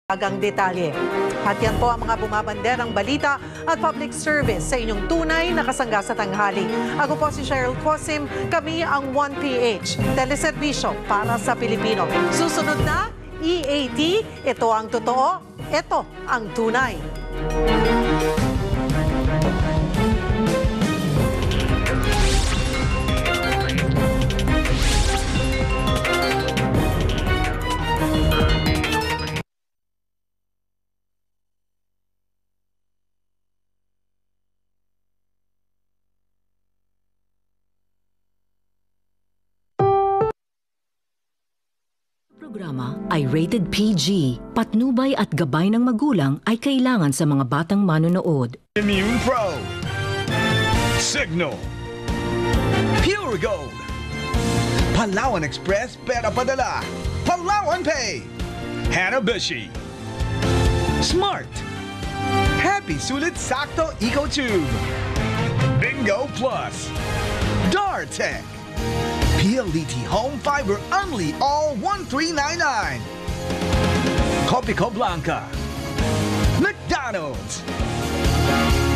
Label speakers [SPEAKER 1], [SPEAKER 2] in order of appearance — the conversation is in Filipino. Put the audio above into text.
[SPEAKER 1] Agang detalye. At yan po ang mga bumabanderang balita at public service sa inyong tunay na kasangga sa tanghali. Ako po si Cheryl Cosim, kami ang 1PH, teleserbisyo para sa Pilipino. Susunod na, E.A.T, ito ang totoo, ito ang tunay.
[SPEAKER 2] Programa ay rated PG. Patnubay at gabay ng magulang ay kailangan sa mga batang manonood.
[SPEAKER 3] Immune Pro, Cignal, Pure Gold, Palawan Express Pera Padala, Palawan Pay, Hanabishi, Smart, Happy Sulit Sakto Eco Tube, Bingo Plus, Dartec, PLDT Home Fiber Only All 1399, Copico Blanca, McDonald's.